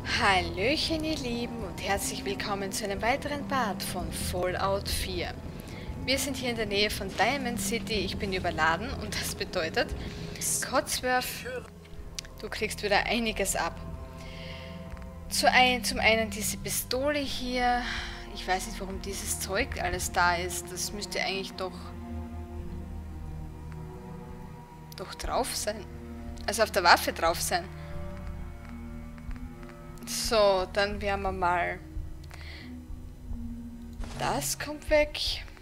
Hallöchen ihr Lieben und herzlich willkommen zu einem weiteren Part von Fallout 4. Wir sind hier in der Nähe von Diamond City, ich bin überladen und das bedeutet, Codsworth, du kriegst wieder einiges ab. Zum einen diese Pistole hier, ich weiß nicht warum dieses Zeug alles da ist, das müsste eigentlich doch drauf sein, also auf der Waffe drauf sein. So, dann werden wir mal... Das kommt weg.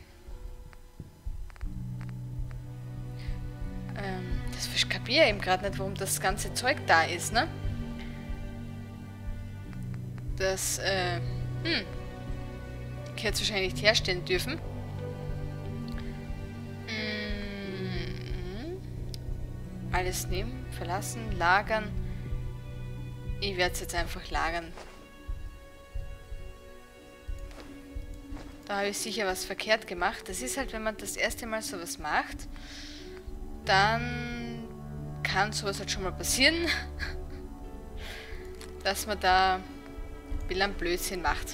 Ich kapiere eben gerade nicht, warum das ganze Zeug da ist, ne? Das, ich hätte es wahrscheinlich nicht herstellen dürfen. Alles nehmen, verlassen, lagern. Ich werde es jetzt einfach lagern. Da habe ich sicher was verkehrt gemacht. Das ist halt, wenn man das erste Mal sowas macht, dann kann sowas halt schon mal passieren, dass man da ein bisschen Blödsinn macht.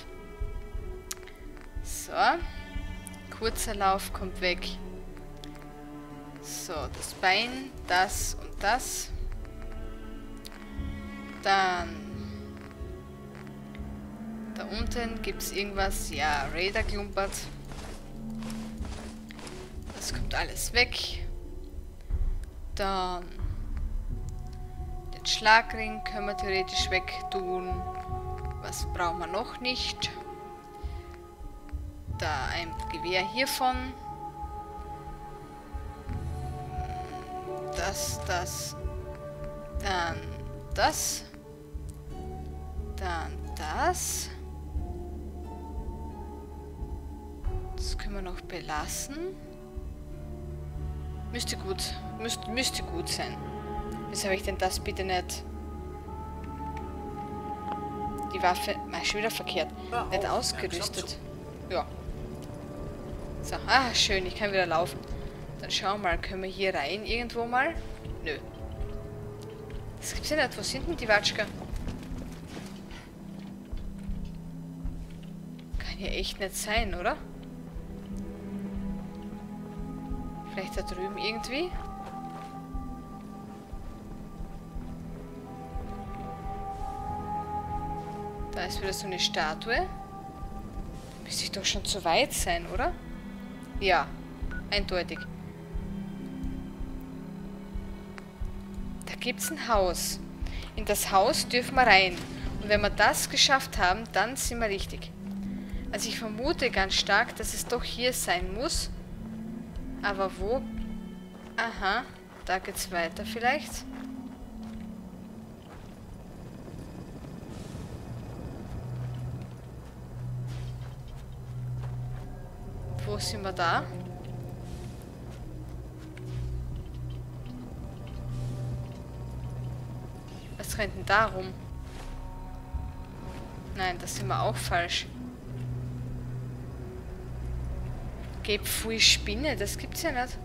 So. Kurzer Lauf kommt weg. So, das Bein, das und das. Dann da unten gibt es irgendwas. Ja, Raider klumpert. Das kommt alles weg. Dann den Schlagring können wir theoretisch wegtun. Was brauchen wir noch nicht? Da ein Gewehr hiervon. Das. Dann das. Dann das. Das können wir noch belassen. Müsste gut sein. Wieso habe ich denn das bitte nicht? Die Waffe... schon wieder verkehrt. Nicht ausgerüstet. Ja. So, schön, ich kann wieder laufen. Dann schauen wir mal, können wir hier rein irgendwo mal? Nö. Das gibt's ja nicht. Wo sind denn die Watschka? Kann ja echt nicht sein, oder? Vielleicht da drüben irgendwie? Da ist wieder so eine Statue. Da müsste ich doch schon zu weit sein, oder? Ja, eindeutig. Da gibt es ein Haus. In das Haus dürfen wir rein. Und wenn wir das geschafft haben, dann sind wir richtig. Also ich vermute ganz stark, dass es doch hier sein muss. Aber wo? Aha, da geht's weiter vielleicht. Wo sind wir da? Was rennt denn da rum? Nein, das sind wir auch falsch. Geb viel Spinne, das gibt's ja nicht.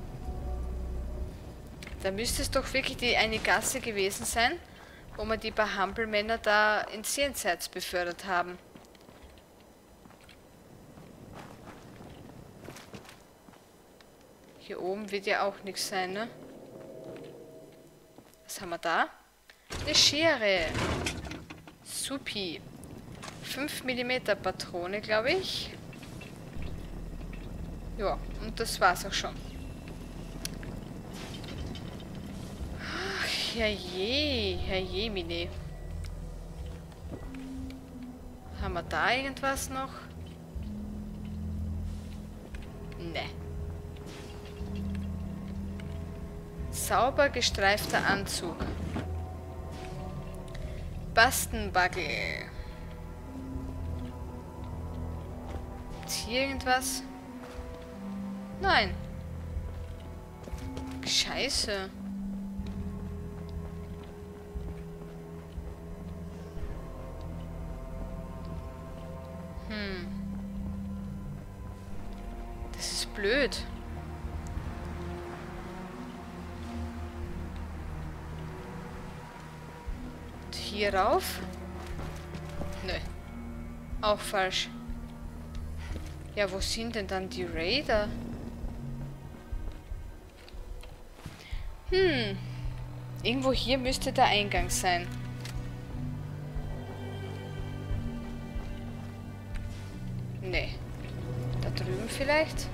Da müsste es doch wirklich eine Gasse gewesen sein, wo wir die paar Hampelmänner da ins Jenseits befördert haben. Hier oben wird ja auch nichts sein, ne? Was haben wir da? Eine Schere. Supi. 5 mm Patrone, glaube ich. Ja, und das war's auch schon. Ach, herrje, Mine. Haben wir da irgendwas noch? Ne. Sauber gestreifter Anzug. Bastenbagel. Ist hier irgendwas? Nein. Scheiße. Das ist blöd. Und hier rauf. Nö. Auch falsch. Ja, wo sind denn dann die Raider? Irgendwo hier müsste der Eingang sein. Nee. Da drüben vielleicht?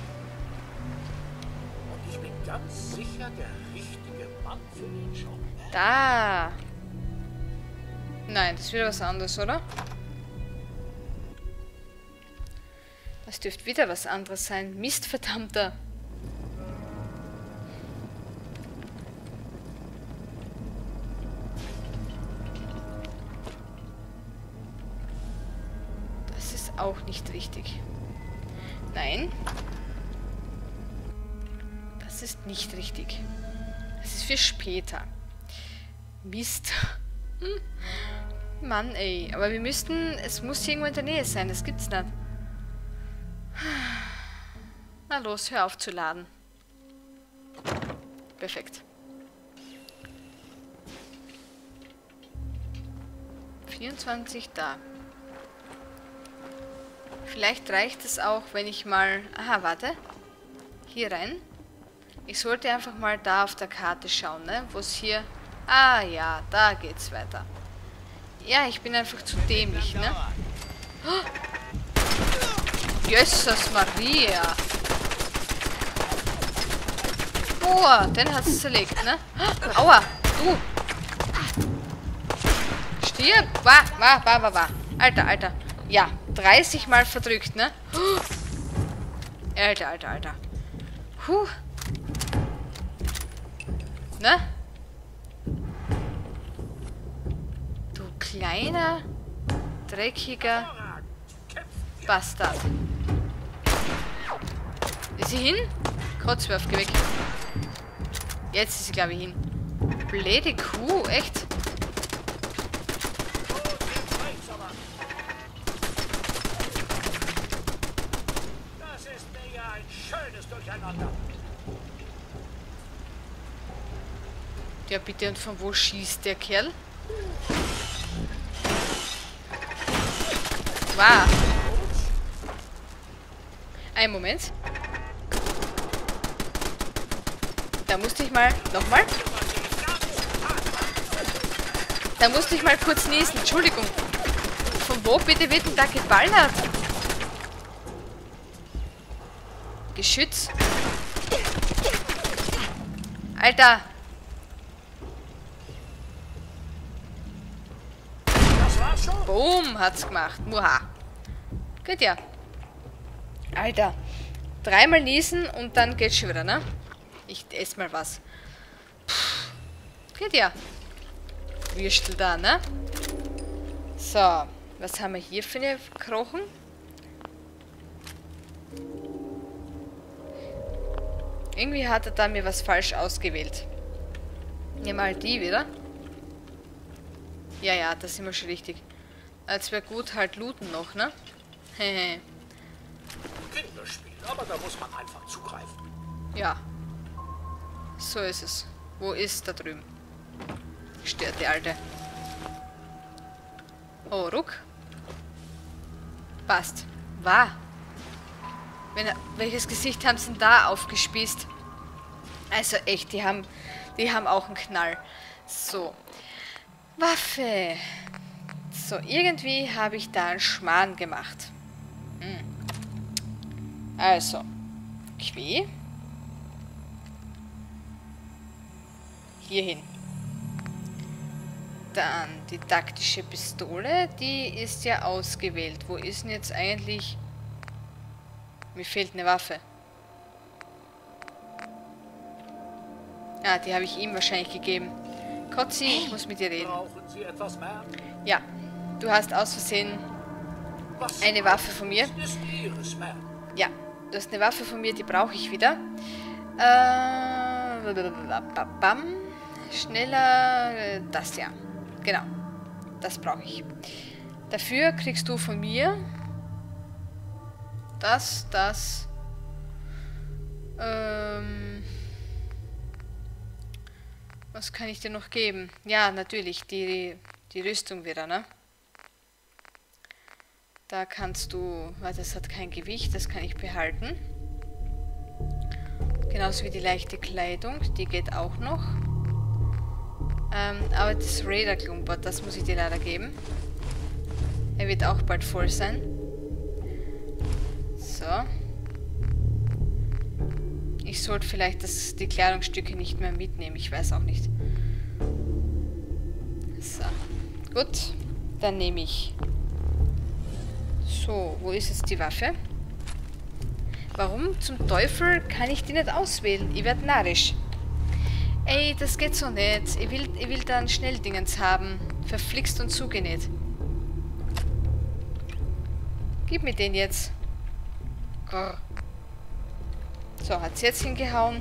Und ich bin ganz sicher der richtige Mann für den Job. Da! Nein, das ist wieder was anderes, oder? Das dürfte wieder was anderes sein. Mist, verdammter! Das ist auch nicht richtig. Nein. Das ist nicht richtig. Das ist für später. Mist. Mann, ey. Aber wir müssten... Es muss irgendwo in der Nähe sein. Das gibt's nicht. Na los, hör auf zu laden. Perfekt. 24 da. Vielleicht reicht es auch, wenn ich mal... Aha, warte. Hier rein. Ich sollte einfach mal da auf der Karte schauen, ne? Wo es hier... Ah ja, da geht's weiter. Ja, ich bin einfach zu dämlich, ne? Oh. Jesus Maria! Boah, den hat's zerlegt, ne? Oh, aua, du! Stirb! Wah! Alter. Ja, 30 Mal verdrückt, ne? Alter. Puh. Ne? Du kleiner, dreckiger Bastard. Ist sie hin? Kotzwerf, geh weg. Jetzt ist sie, glaube ich, hin. Blöde Kuh, echt? Das ist mir ja ein schönes Durcheinander. Ja, bitte, und von wo schießt der Kerl? Wow. Einen Moment. Da musste ich mal... Nochmal? Da musste ich mal kurz niesen. Entschuldigung. Von wo bitte wird denn da geballert? Geschütz. Alter. Das war's schon. Boom, hat's gemacht. Muha. Geht ja. Alter. 3-mal niesen und dann geht's schon wieder, ne? Ich esse mal was. Puh. Geht ja. Würstel da, ne? So. Was haben wir hier für eine Krochen? Irgendwie hat er da mir was falsch ausgewählt. Nehmen wir mal die wieder. Ja, das sind wir schon richtig. Als wäre gut halt looten noch, ne? Hehe. Kinderspiel, aber da muss man einfach zugreifen. Ja. So ist es. Wo ist da drüben? Stört die Alte. Oh, ruck. Passt. War. Welches Gesicht haben sie denn da aufgespießt? Also echt, die haben auch einen Knall. So. Waffe. So, irgendwie habe ich da einen Schmarrn gemacht. Also. Qui. Hierhin. Dann die taktische Pistole, die ist ja ausgewählt. Wo ist denn jetzt eigentlich... Mir fehlt eine Waffe. Ah, die habe ich ihm wahrscheinlich gegeben. Kotzi, ich muss mit dir reden. Brauchen Sie etwas mehr? Ja, du hast aus Versehen Was eine Waffe von mir. ist Ihres, Ma'am? Ja, du hast eine Waffe von mir, die brauche ich wieder. Schneller, das ja. Genau, das brauche ich. Dafür kriegst du von mir das. Was kann ich dir noch geben? Ja, natürlich, die Rüstung wieder, ne? Da kannst du... Weil das hat kein Gewicht, das kann ich behalten. Genauso wie die leichte Kleidung, die geht auch noch. Aber das Raider-Klumpert, das muss ich dir leider geben. Er wird auch bald voll sein. So. Ich sollte vielleicht die Kleidungsstücke nicht mehr mitnehmen, ich weiß auch nicht. So. Gut, dann nehme ich. So, wo ist jetzt die Waffe? Warum zum Teufel kann ich die nicht auswählen? Ich werde narrisch. Ey, das geht so nicht. Ich will dann Schnelldingens haben. Verflixt und zugenäht. Gib mir den jetzt. Grrr. So, hat's jetzt hingehauen?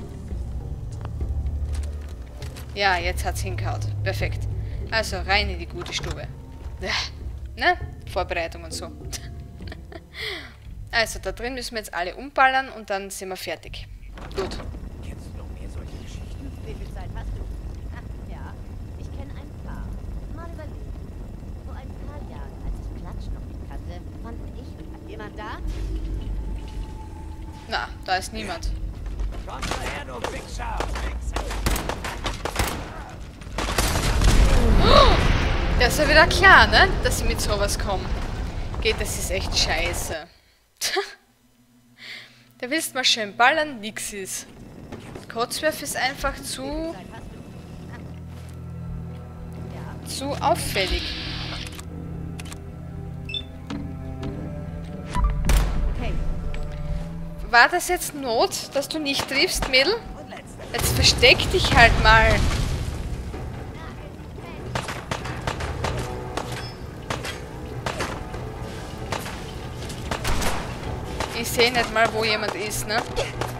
Ja, jetzt hat's hingehauen. Perfekt. Also, rein in die gute Stube. Ne? Vorbereitung und so. Also, da drin müssen wir jetzt alle umballern und dann sind wir fertig. Gut. Kennst du noch mehr solche Geschichten? Wie viel Zeit hast du? Ach, ja, ich kenne ein paar. Mal überlegen. Vor ein paar Jahren, als ich Klatsch noch nicht kannte, fanden ich... Jemand da? Na, da ist niemand. Komm her, du Wichser! Ja, ist ja wieder klar, ne? Dass sie mit sowas kommen. Geht, das ist echt scheiße. Da willst mal schön ballern, nix ist. Kotzwerf ist einfach zu auffällig. Okay. War das jetzt Not, dass du nicht triffst, Mädel? Jetzt versteck dich halt mal. Ich sehe nicht mal, wo jemand ist, ne?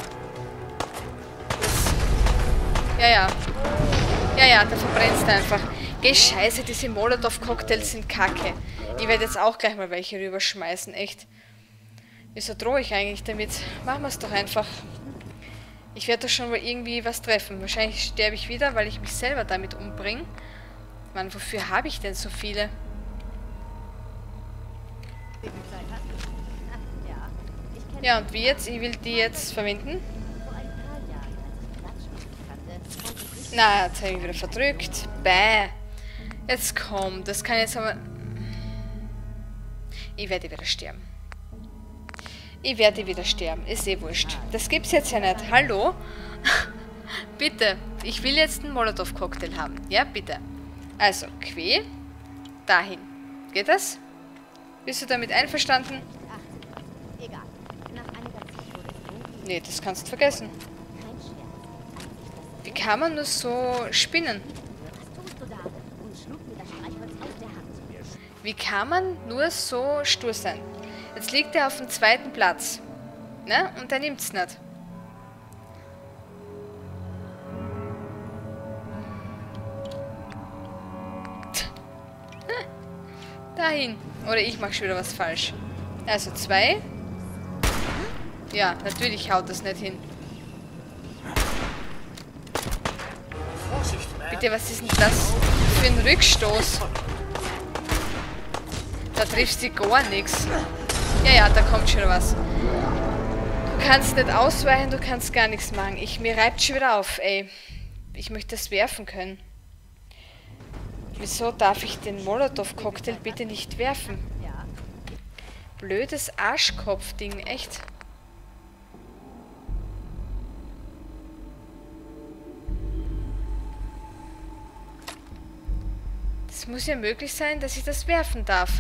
Ja, da verbrennst du einfach. Geh, scheiße, diese Molotow-Cocktails sind kacke. Ich werde jetzt auch gleich mal welche rüberschmeißen, echt. Wieso drohe ich eigentlich damit? Machen wir es doch einfach. Ich werde doch schon mal irgendwie was treffen. Wahrscheinlich sterbe ich wieder, weil ich mich selber damit umbringe. Mann, wofür habe ich denn so viele? Wie viel Zeit hast du? Ach, ja, ich kenne... Ja, und wie jetzt? Ich will die jetzt verwenden. Vor ein paar Jahren, als ich Klatsch noch nicht kannte, fanden ich... Na, jetzt habe ich wieder verdrückt. Bäh. Jetzt komm, das kann jetzt aber... Ich werde wieder sterben. Ich werde wieder sterben. Ist eh wurscht. Das gibt's jetzt ja nicht. Hallo? Bitte. Ich will jetzt einen Molotow-Cocktail haben. Ja, bitte. Also, Quee. Dahin. Geht das? Bist du damit einverstanden? Ach, egal. Nach einiger Zeit wurde es dunkel. Nee, das kannst du vergessen. Kein Scherz. Wie kann man nur so spinnen? Was tust du da? Und schlug mir das Streichholz aus der Hand. Wie kann man nur so stur sein? Jetzt liegt er auf dem 2. Platz. Ne? Und er nimmt's nicht. Dahin. Oder ich mache schon wieder was falsch. Also 2. Ja, natürlich haut das nicht hin. Vorsicht, man. Bitte, was ist denn das für ein Rückstoß? Da triffst du gar nichts. Ja, da kommt schon was. Du kannst nicht ausweichen, du kannst gar nichts machen. Mir reibt schon wieder auf, ey. Ich möchte das werfen können. Wieso darf ich den Molotow-Cocktail bitte nicht werfen? Ja, Blödes Arschkopf-Ding, echt. Es muss ja möglich sein, dass ich das werfen darf.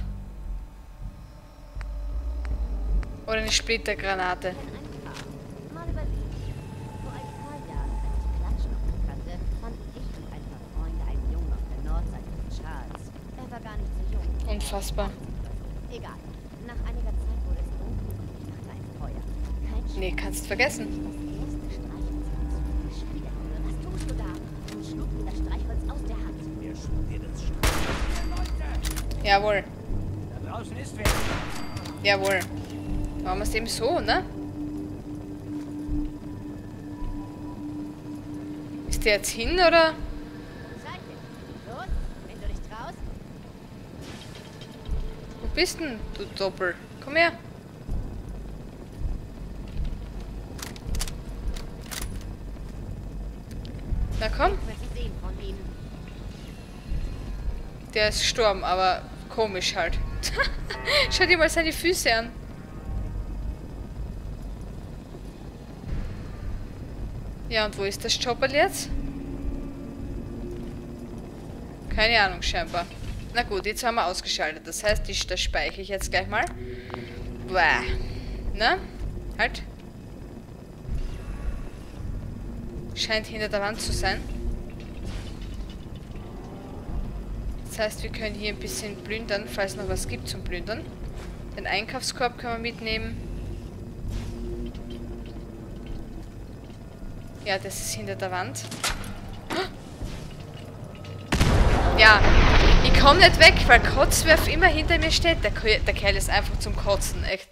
Oder eine Splittergranate. mal überlegen. Vor ein paar Jahren, als ich Klatsch noch nicht kannte, fanden ich und ein paar Freunde einen Jungen auf der Nordseite von Charles. Er war gar nicht so jung. Unfassbar. Egal. Nach einiger Zeit wurde es dunkel und ich machte ein Feuer. Kein Scherz. Nee, kannst vergessen. Das erste Streichholz gespielt. Was tust du da? Und schlug mir das Streichholz aus der Hand. Wer schlug dir das Streichholz? Jawohl. Da draußen ist wer. Jawohl. Machen wir es eben so, ne? Ist der jetzt hin, oder? Zeig dir. Los, wenn du dich traust. Wo bist denn, du Doppel? Komm her. Na komm. Nichts mehr zu sehen von ihm. Der ist gestorben, aber komisch halt. Schau dir mal seine Füße an. Ja, und wo ist das Chopper jetzt? Keine Ahnung, scheinbar. Na gut, jetzt haben wir ausgeschaltet. Das heißt, das speichere ich jetzt gleich mal. Bäh. Na? Halt. Scheint hinter der Wand zu sein. Das heißt, wir können hier ein bisschen plündern, falls es noch was gibt zum Plündern. Den Einkaufskorb können wir mitnehmen. Ja, das ist hinter der Wand. Ja, ich komme nicht weg, weil Kotzwerf immer hinter mir steht. Der Kerl ist einfach zum Kotzen, echt.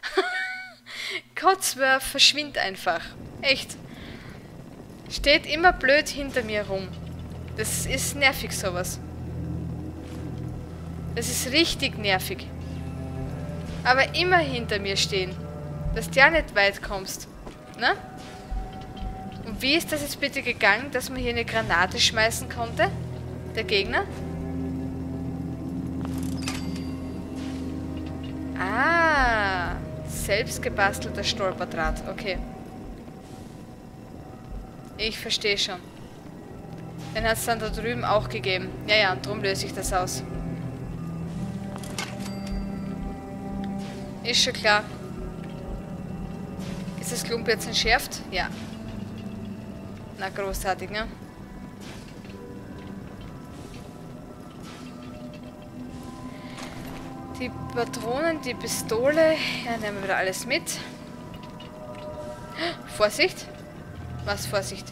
Kotzwerf verschwindet einfach. Echt. Steht immer blöd hinter mir rum. Das ist nervig, sowas. Das ist richtig nervig. Aber immer hinter mir stehen. Dass du ja nicht weit kommst. Ne? Und wie ist das jetzt bitte gegangen, dass man hier eine Granate schmeißen konnte? Der Gegner? Ah, selbst gebastelter Stolperdraht. Okay. Ich verstehe schon. Den hat es dann da drüben auch gegeben. Ja, ja, und darum löse ich das aus. Ist schon klar. Ist das Klump jetzt entschärft? Ja. Na, großartig, ne? Die Patronen, die Pistole. Ja, nehmen wir wieder alles mit. Vorsicht! Was Vorsicht?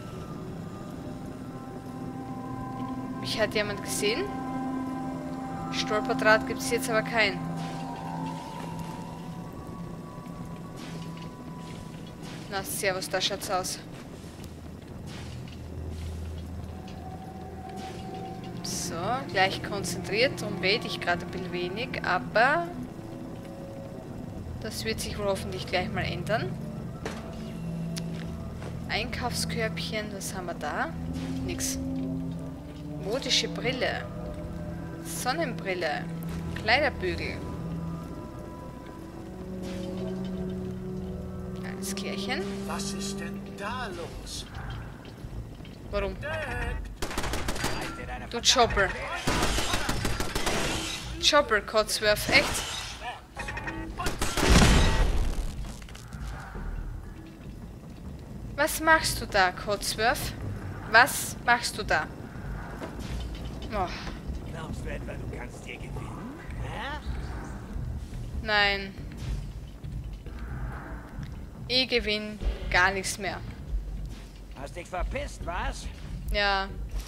Mich hat jemand gesehen. Stolperdraht gibt es jetzt aber keinen. Na, servus, da schaut's aus. So, gleich konzentriert. Darum bete ich gerade ein bisschen wenig, aber das wird sich wohl hoffentlich gleich mal ändern. Einkaufskörbchen, was haben wir da? Nix. Modische Brille. Sonnenbrille. Kleiderbügel. Alles klärchen. Was ist denn da los? Warum? Deckt! Du Chopper. Chopper, Kotzwerf, echt? Was machst du da, Kotzwerf? Was machst du da? Oh. Glaubst du etwa, du kannst hier gewinnen? Ja? Nein. Ich gewinne gar nichts mehr. Hast dich verpisst, was? Ja.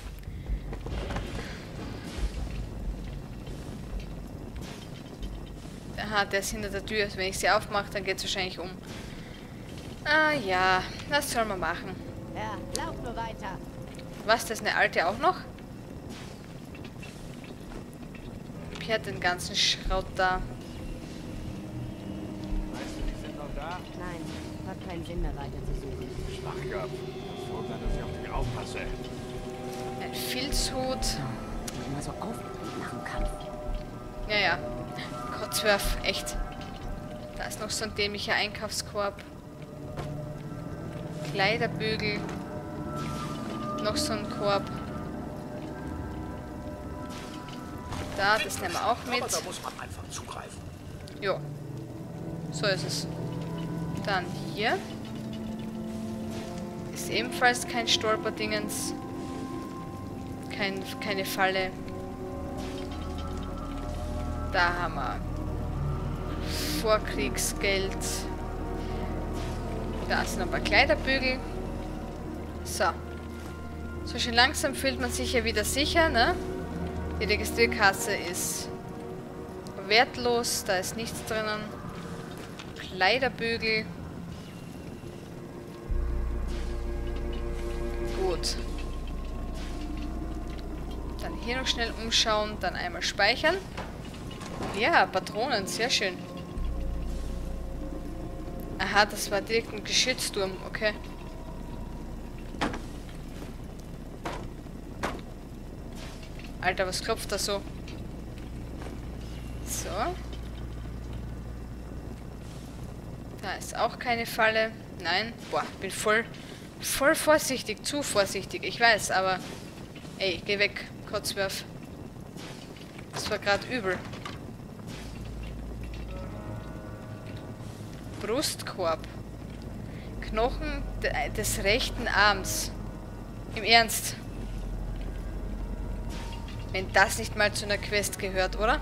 Aha, der ist hinter der Tür. Wenn ich sie aufmache, dann geht es wahrscheinlich um. Ah ja, was soll man machen? Ja, lauf nur weiter. Was, das ist eine alte auch noch? Hier hat den ganzen Schrott da. Weißt du, die sind noch da? Nein, hat keinen Sinn mehr weiter zu suchen. Schwach gehabt. So kann, dass ich auf dich aufpasse. Ein Filzhut. Immer so aufgeregt nach dem Kampf. Ja, ja. Kotzwerf, echt. Da ist noch so ein dämlicher Einkaufskorb. Kleiderbügel. Noch so ein Korb. Da, das nehmen wir auch mit. Aber da muss man einfach zugreifen. Jo. So ist es. Dann hier. Ist ebenfalls kein Stolperdingens. Keine Falle. Da haben wir Vorkriegsgeld. Da sind ein paar Kleiderbügel. So. So schön langsam fühlt man sich ja wieder sicher, ne? Die Registrierkasse ist wertlos, da ist nichts drinnen. Kleiderbügel. Gut. Dann hier noch schnell umschauen, dann einmal speichern. Ja, Patronen, sehr schön. Aha, das war direkt ein Geschützturm, okay. Alter, was klopft da so? So. Da ist auch keine Falle. Nein. Boah, bin voll vorsichtig. Zu vorsichtig. Ich weiß, aber... Ey, geh weg, Kotzwerf. Das war gerade übel. Brustkorb. Knochen des rechten Arms. Im Ernst. Wenn das nicht mal zu einer Quest gehört, oder?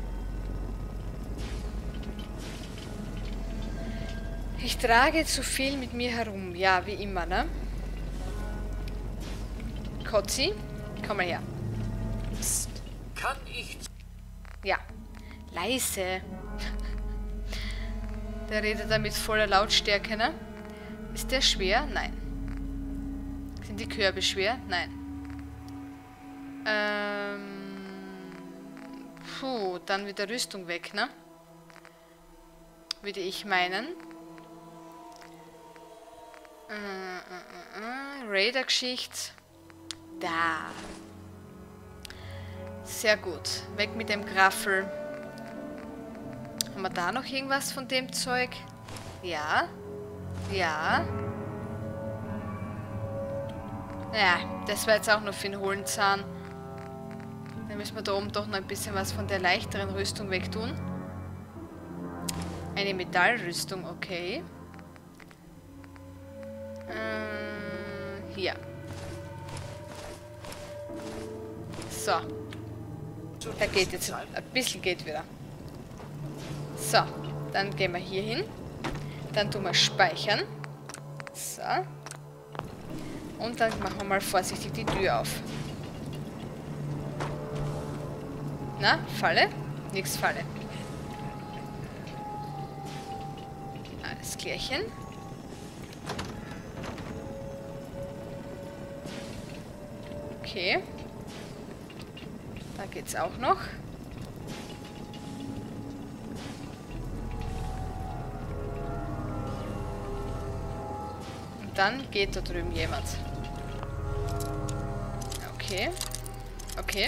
Ich trage zu viel mit mir herum. Ja, wie immer, ne? Kotzi, komm mal her. Psst. Kann ich... Ja, leise. Der redet da mit voller Lautstärke, ne? Ist der schwer? Nein. Sind die Körbe schwer? Nein. Puh, dann wieder Rüstung weg, ne? Würde ich meinen. Raider-Geschichte. Da. Sehr gut. Weg mit dem Graffel. Haben wir da noch irgendwas von dem Zeug? Ja. Ja. Ja, das war jetzt auch nur für den hohlen Zahn. Dann müssen wir da oben doch noch ein bisschen was von der leichteren Rüstung wegtun. Eine Metallrüstung, okay. Hier. So. Da geht jetzt ein bisschen geht wieder. So, dann gehen wir hier hin. Dann tun wir speichern. So. Und dann machen wir mal vorsichtig die Tür auf. Na, Falle? Nix Falle. Alles klärchen. Okay. Da geht's auch noch. Und dann geht da drüben jemand. Okay. Okay.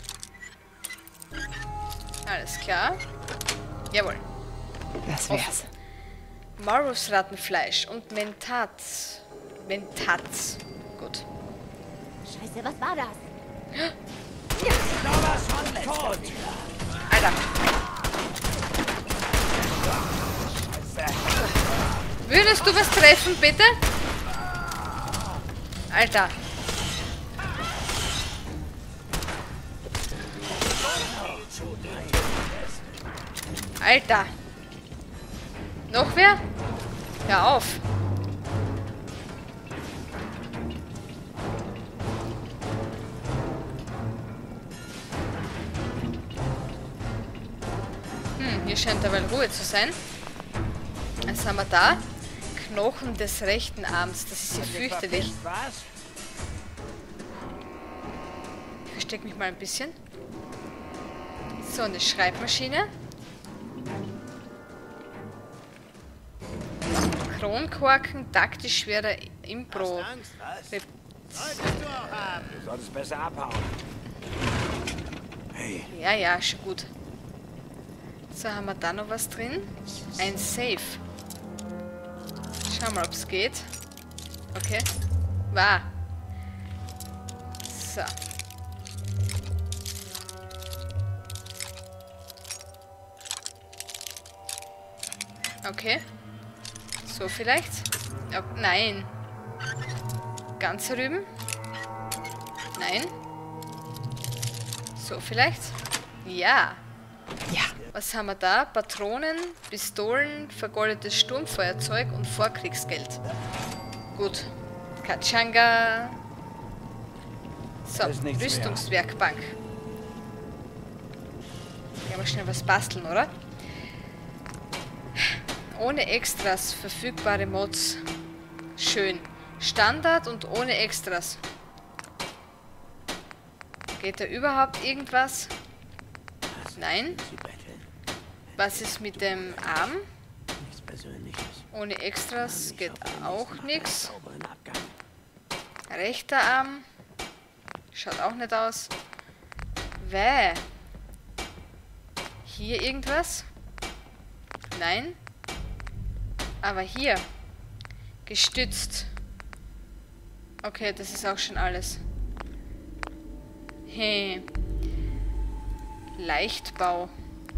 Alles klar. Jawohl. Das wär's. Marusrattenfleisch und Mentat. Mentats. Gut. Scheiße, was war das? Alter. Würdest du was treffen, bitte? Alter. Alter. Noch wer? Hör auf. Hier scheint aber Ruhe zu sein. Was haben wir da? Knochen des rechten Arms. Das ist ja fürchterlich. Ich verstecke mich mal ein bisschen. So, eine Schreibmaschine. Kronkorken, taktisch schwerer Impro. Du solltest besser abhauen. Hey. Ja, ja, schon gut. So, haben wir da noch was drin? Ein Safe. Schauen wir mal, ob es geht. Okay. War. So. Okay. So vielleicht? Oh, nein. Ganz drüben? Nein. So vielleicht? Ja. Ja. Was haben wir da? Patronen, Pistolen, vergoldetes Sturmfeuerzeug und Vorkriegsgeld. Gut. Katschanga. So, Rüstungswerkbank. Ja, mal schnell was basteln, oder? Ohne Extras verfügbare Mods. Schön. Standard und ohne Extras. Geht da überhaupt irgendwas? Nein. Was ist mit dem Arm? Nichts Persönliches. Ohne Extras geht auch nichts. Sauberen Abgang. Rechter Arm. Schaut auch nicht aus. Wäh. Hier irgendwas? Nein. Aber hier. Gestützt. Okay, das ist auch schon alles. Hey. Leichtbau.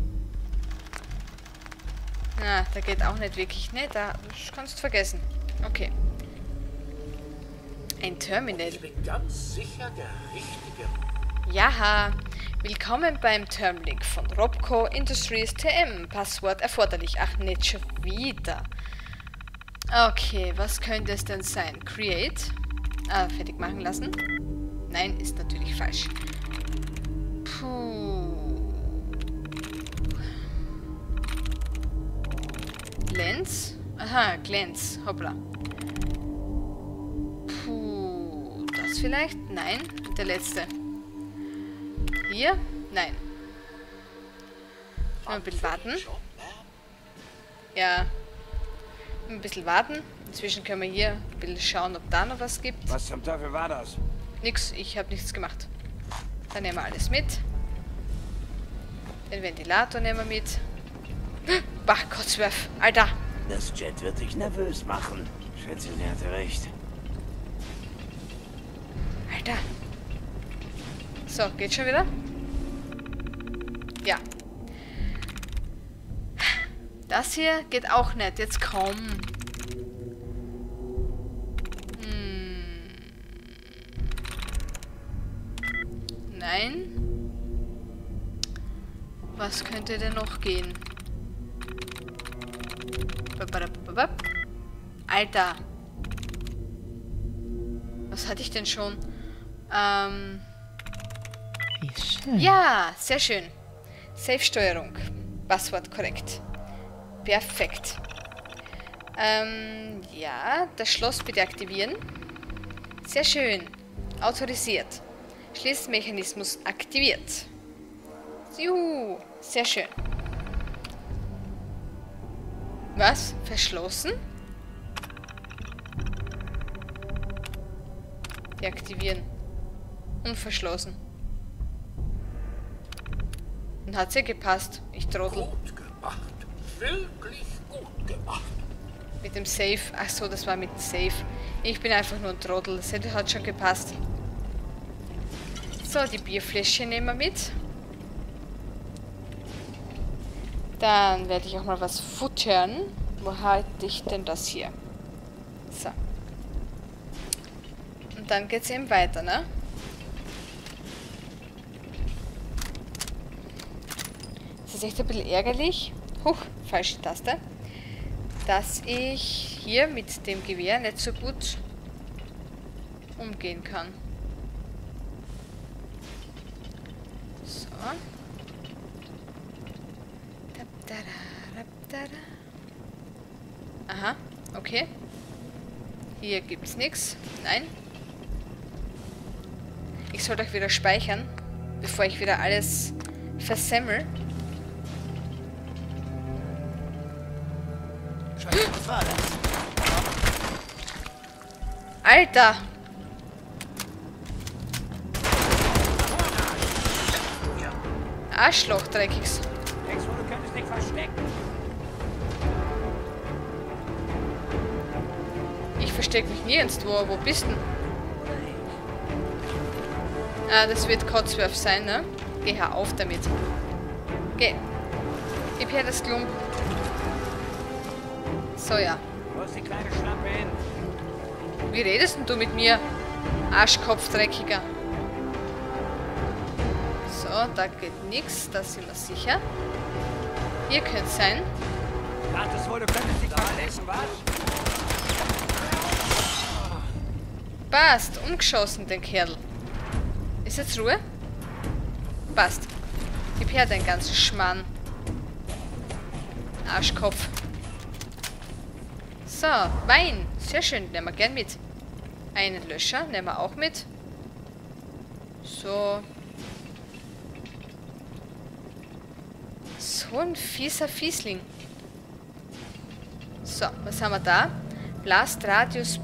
Na, da geht auch nicht wirklich. Ne, das kannst du vergessen. Okay. Ein Terminal. Ich bin ganz sicher der richtige. Jaha. Willkommen beim Termlink von Robco Industries TM. Passwort erforderlich. Ach, nicht schon wieder. Okay, was könnte es denn sein? Create. Fertig machen lassen. Nein, ist natürlich falsch. Puh. Glance? Aha, Glance. Hoppla. Puh. Das vielleicht? Nein. Der letzte. Hier? Nein. Ein bisschen warten. Ja. Ein bisschen warten. Inzwischen können wir hier ein bisschen schauen, ob da noch was gibt. Was zum Teufel war das? Nix, ich habe nichts gemacht. Dann nehmen wir alles mit. Den Ventilator nehmen wir mit. Bach, Kotzwerf. Alter. Das Jet wird dich nervös machen. Schätze, sie hatte recht. Alter. So, geht schon wieder? Ja. Das hier geht auch nicht. Jetzt komm. Nein. Was könnte denn noch gehen? Alter. Was hatte ich denn schon? Wie schön. Ja, sehr schön. Safe-Steuerung. Passwort korrekt. Perfekt. Ja, das Schloss bitte aktivieren. Sehr schön. Autorisiert. Schließmechanismus aktiviert. Juhu, sehr schön. Was? Verschlossen? Deaktivieren. Und verschlossen. Und hat sie gepasst. Ich trottel. Gut gemacht. Wirklich gut gemacht. Mit dem Safe. Ach so, das war mit dem Safe. Ich bin einfach nur ein Trottel. Das hat schon gepasst. So, die Bierfläschchen nehmen wir mit. Dann werde ich auch mal was futtern. Wo halte ich denn das hier? So. Und dann geht es eben weiter, ne? Das ist echt ein bisschen ärgerlich. Huch, falsche Taste. Dass ich hier mit dem Gewehr nicht so gut umgehen kann. So. Aha, okay. Hier gibt's nichts. Nein. Ich sollte euch wieder speichern, bevor ich wieder alles versemmel. Scheiße, was war das? Alter! Arschloch, Dreckigs. Denkst du, du könntest dich verstecken? Ich verstecke mich nirgendwo. Wo bist du? Ah, das wird Kotzwerf sein, ne? Geh hör auf damit. Geh. Gib her das Klump. So, ja. Wo ist die kleine Schlampe hin? Wie redest denn du mit mir? Arschkopf, Dreckiger. So, da geht nichts. Da sind wir sicher. Hier könnte es sein. Dachtest wohl, du könntest dich verstecken, was? Passt. Umgeschossen, den Kerl. Ist jetzt Ruhe? Passt. Gib her deinen ganzen Schmarrn. Arschkopf. So, Wein. Sehr schön, nehmen wir gern mit. Einen Löscher nehmen wir auch mit. So. So ein fieser Fiesling. So, was haben wir da? Blast Radius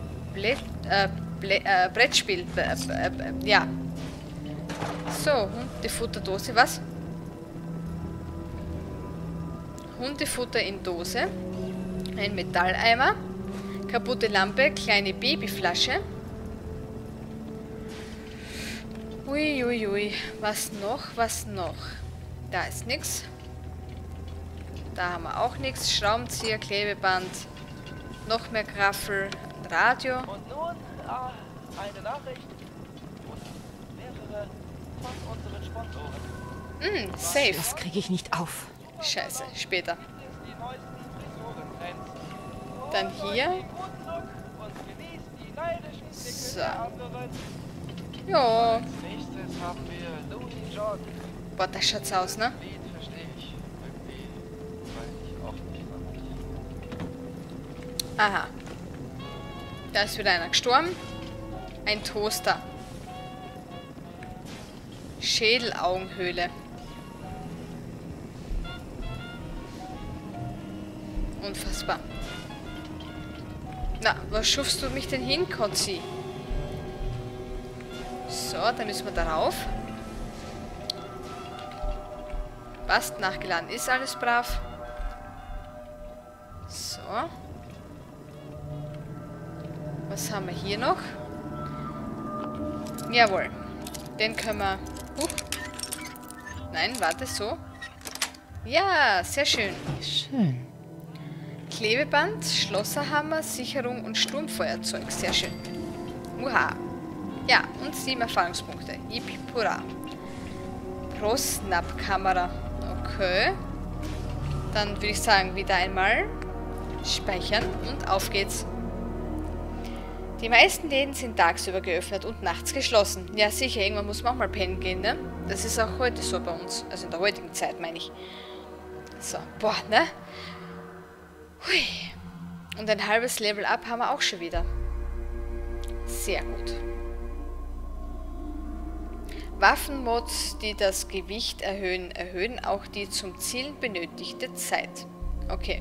Brettspiel. Ja. So, Hundefutterdose, was? Hundefutter in Dose. Ein Metalleimer. Kaputte Lampe, kleine Babyflasche. Uiuiui. Was noch? Was noch? Da ist nichts. Da haben wir auch nichts. Schraubenzieher, Klebeband. Noch mehr Graffel. Radio. Und nun eine Nachricht. Und mehrere von unseren Sponsoren. Safe. Das kriege ich nicht auf. Scheiße, später. Die neuesten Frisurentrends. Dann hier. Und genießt die neidischen Blicke So. der anderen. Ja. Als nächstes haben wir Looney John. Boah, das schaut's aus, ne? Lied verstehe ich. Irgendwie weiß ich auch nicht. Aha. Da ist wieder einer gestorben. Ein Toaster. Schädelaugenhöhle. Unfassbar. Na, was schufst du mich denn hin, Kotzi? So, dann müssen wir darauf. Passt, nachgeladen ist alles brav. So. Was haben wir hier noch? Jawohl. Den können wir... Nein, warte, so. Ja, sehr schön. Schön. Klebeband, Schlosserhammer, Sicherung und Sturmfeuerzeug. Sehr schön. Uha. Ja, und 7 Erfahrungspunkte. Yippie Pura. Pro-Snap-Kamera. Okay. Dann würde ich sagen, wieder einmal speichern und auf geht's. Die meisten Läden sind tagsüber geöffnet und nachts geschlossen. Ja, sicher, irgendwann muss man auch mal pennen gehen, ne? Das ist auch heute so bei uns. Also in der heutigen Zeit, meine ich. So, boah, ne? Hui. Und ein halbes Level Up haben wir auch schon wieder. Sehr gut. Waffenmods, die das Gewicht erhöhen, erhöhen auch die zum Zielen benötigte Zeit. Okay.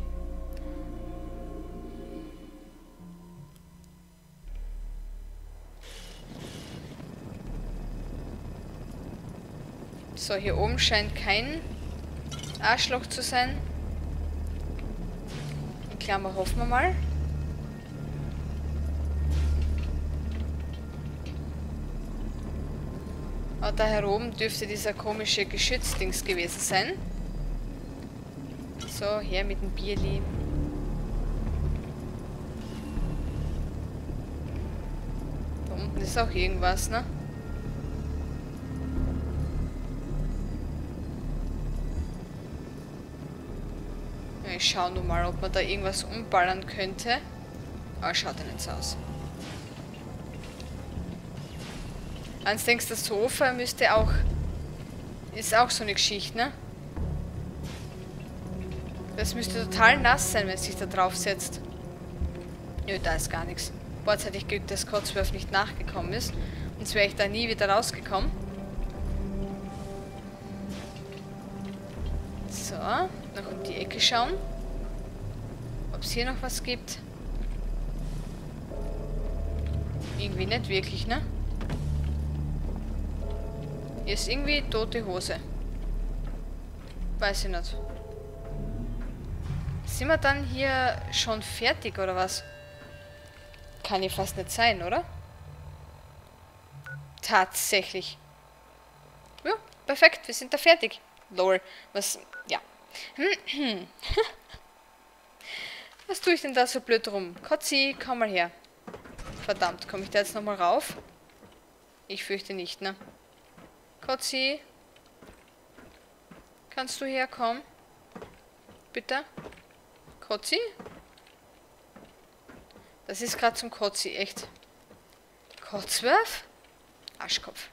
So, hier oben scheint kein Arschloch zu sein. In Klammer hoffen wir mal. Und da heroben dürfte dieser komische Geschützdings gewesen sein. So, her mit dem Bierli. Da unten ist auch irgendwas, ne? Ja, ich schaue nur mal, ob man da irgendwas umballern könnte. Aber schaut ja nicht so aus. Eins denkst, das Sofa müsste auch... Ist auch so eine Geschichte, ne? Das müsste total nass sein, wenn es sich da drauf setzt. Nö, da ist gar nichts. Boah, jetzt hatte ich Glück, dass Codsworth nicht nachgekommen ist. Sonst wäre ich da nie wieder rausgekommen. So, noch um die Ecke schauen. Ob es hier noch was gibt. Irgendwie nicht wirklich, ne? Hier ist irgendwie tote Hose. Weiß ich nicht. Sind wir dann hier schon fertig, oder was? Kann ja fast nicht sein, oder? Tatsächlich. Ja, perfekt, wir sind da fertig. Lol, was... Ja. Was tue ich denn da so blöd rum? Kotzi, komm mal her. Verdammt, komme ich da jetzt nochmal rauf? Ich fürchte nicht, ne? Kotzi. Kannst du herkommen? Bitte? Kotzi? Das ist gerade zum Kotzi, echt. Codsworth? Arschkopf.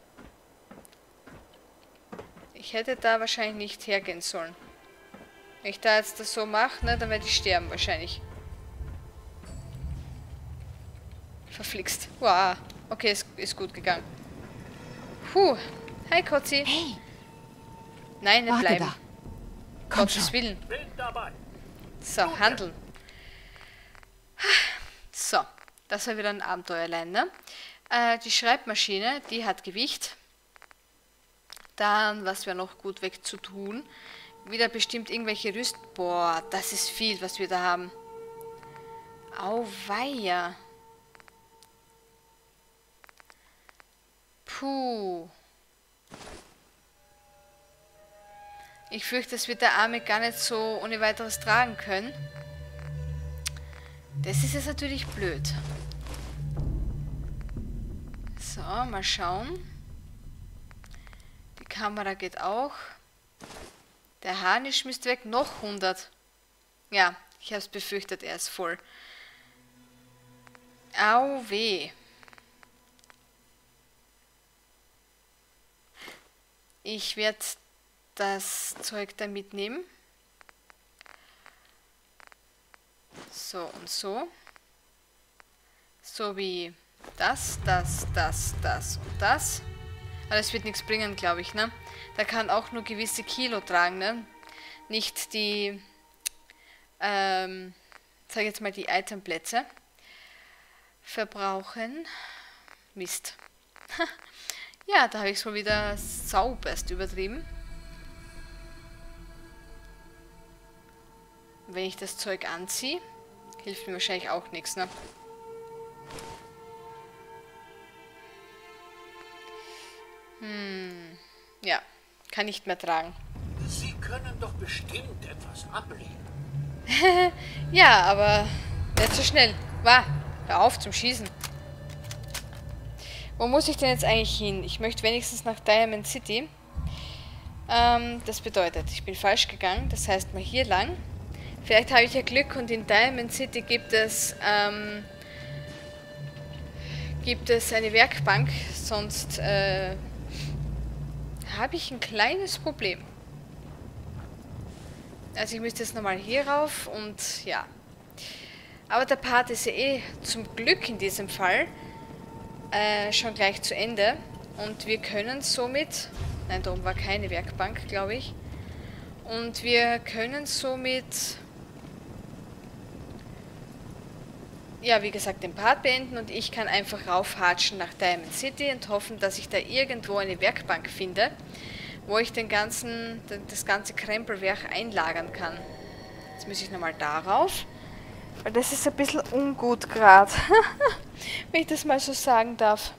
Ich hätte da wahrscheinlich nicht hergehen sollen. Wenn ich da jetzt das so mache, ne, dann werde ich sterben wahrscheinlich. Verflixt. Wow. Okay, ist gut gegangen. Puh. Hi, Kotzi. Hey, Nein, nicht warte bleiben. da. Gottes Willen. Bin dabei. So, handeln. So, das war wieder ein Abenteuerlein, ne? Die Schreibmaschine, die hat Gewicht. Dann, was wäre noch gut weg zu tun? Wieder bestimmt irgendwelche Boah, das ist viel, was wir da haben. Auweia. Puh. Ich fürchte, das wird der Arme gar nicht so ohne weiteres tragen können. Das ist jetzt natürlich blöd. So, mal schauen. Die Kamera geht auch. Der Harnisch müsste weg. Noch 100. Ja, ich habe es befürchtet, er ist voll. Au weh. Ich werde das Zeug da mitnehmen. So und so. So wie das und das. Aber das wird nichts bringen, glaube ich, ne? Da kann auch nur gewisse Kilo tragen, ne? Nicht die, sag jetzt mal die Itemplätze verbrauchen. Mist. Ja, da habe ich es wohl wieder sauberst übertrieben. Wenn ich das Zeug anziehe, hilft mir wahrscheinlich auch nichts, ne? Ja, kann nicht mehr tragen. Sie können doch bestimmt etwas ablegen. Ja, aber nicht so schnell. Wah, hör auf zum Schießen. Wo muss ich denn jetzt eigentlich hin? Ich möchte wenigstens nach Diamond City. Das bedeutet, ich bin falsch gegangen. Das heißt mal hier lang. Vielleicht habe ich ja Glück und in Diamond City gibt es eine Werkbank. Sonst habe ich ein kleines Problem. Also ich müsste jetzt nochmal hier rauf und ja. Aber der Part ist ja eh zum Glück in diesem Fall schon gleich zu Ende. Und wir können somit... Nein, da oben war keine Werkbank, glaube ich. Und wir können somit... Ja, wie gesagt, den Part beenden und ich kann einfach raufhatschen nach Diamond City und hoffen, dass ich da irgendwo eine Werkbank finde, wo ich das ganze Krempelwerk einlagern kann. Jetzt muss ich nochmal darauf, weil das ist ein bisschen ungut gerade, wenn ich das mal so sagen darf.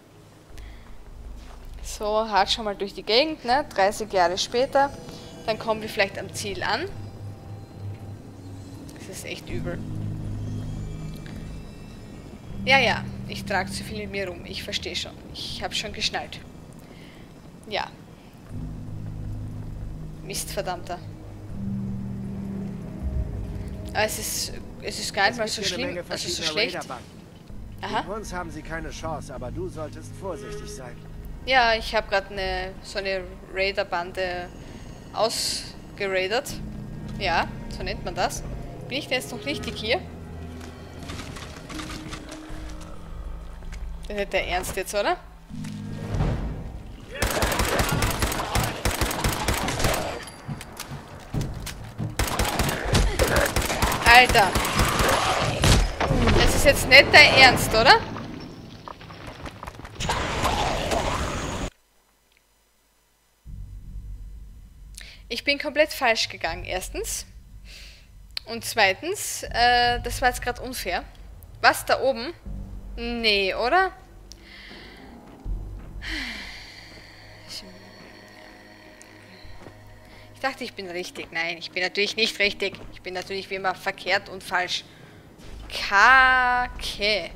So, hatsch schon mal durch die Gegend, ne? 30 Jahre später, dann kommen wir vielleicht am Ziel an. Das ist echt übel. Ja, ich trage zu viel mit mir rum. Ich verstehe schon. Ich habe schon geschnallt. Ja. Mist, verdammter. Aber es ist gar nicht mal so schlimm, also so schlecht. Aha. Gegen uns haben sie keine Chance, aber du solltest vorsichtig sein. Ja, ich habe gerade so eine Raiderbande ausgeraidert. Ja, so nennt man das. Bin ich denn jetzt noch richtig hier? Das ist nicht der Ernst jetzt, oder? Alter! Das ist jetzt nicht der Ernst, oder? Ich bin komplett falsch gegangen, erstens. Und zweitens, das war jetzt gerade unfair. Was, da oben? Nee, oder? Ich dachte, ich bin richtig. Nein, ich bin natürlich nicht richtig. Ich bin natürlich wie immer verkehrt und falsch. Kacke.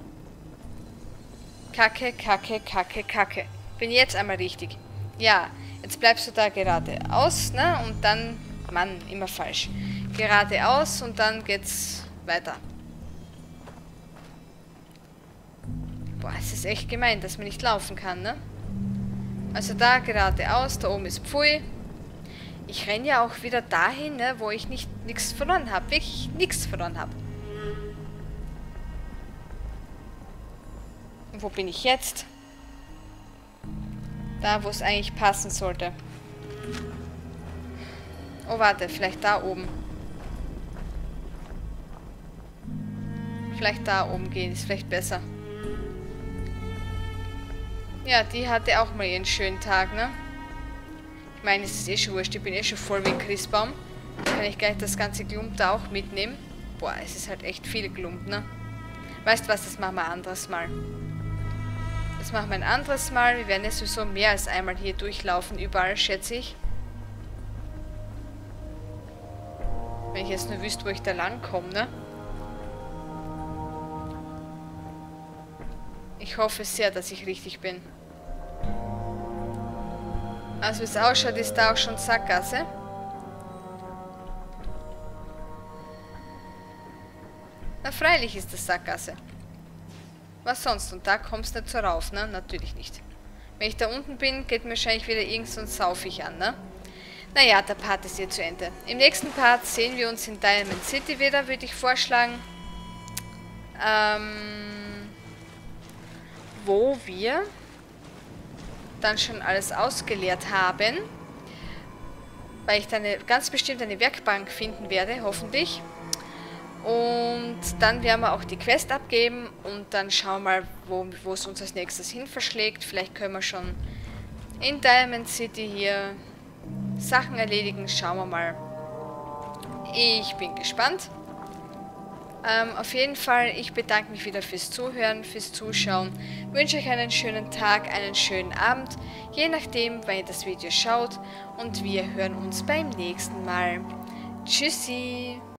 Kacke. Bin jetzt einmal richtig. Ja, jetzt bleibst du da geradeaus, ne? Und dann... Mann, immer falsch. Geradeaus und dann geht's weiter. Boah, es ist echt gemein, dass man nicht laufen kann, ne? Also da geradeaus, da oben ist Pfui. Ich renne ja auch wieder dahin, ne, wo ich nichts verloren habe. Wirklich nichts verloren habe. Und wo bin ich jetzt? Da, wo es eigentlich passen sollte. Oh, warte, vielleicht da oben. Vielleicht da oben gehen, ist vielleicht besser. Ja, die hatte auch mal ihren schönen Tag, ne? Ich meine, es ist eh schon wurscht, ich bin eh schon voll wie ein Christbaum. Kann ich gleich das ganze Klump da auch mitnehmen. Boah, es ist halt echt viel Klump, ne? Weißt du was, das machen wir ein anderes Mal. Das machen wir ein anderes Mal. Wir werden ja sowieso mehr als einmal hier durchlaufen, überall, schätze ich. Wenn ich jetzt nur wüsste, wo ich da lang komme, ne? Ich hoffe sehr, dass ich richtig bin. Also wie es ausschaut, ist da auch schon Sackgasse. Na freilich ist das Sackgasse. Was sonst? Und da kommst du nicht so rauf, ne? Natürlich nicht. Wenn ich da unten bin, geht mir wahrscheinlich wieder irgend so ein Saufig an, ne? Naja, der Part ist hier zu Ende. Im nächsten Part sehen wir uns in Diamond City wieder, würde ich vorschlagen. Wo wir dann schon alles ausgeleert haben. Weil ich dann ganz bestimmt eine Werkbank finden werde, hoffentlich. Und dann werden wir auch die Quest abgeben und dann schauen wir mal, wo es uns als nächstes hin verschlägt. Vielleicht können wir schon in Diamond City hier Sachen erledigen. Schauen wir mal. Ich bin gespannt. Auf jeden Fall, ich bedanke mich wieder fürs Zuhören, fürs Zuschauen. Wünsche euch einen schönen Tag, einen schönen Abend, je nachdem, wann ihr das Video schaut. Und wir hören uns beim nächsten Mal. Tschüssi!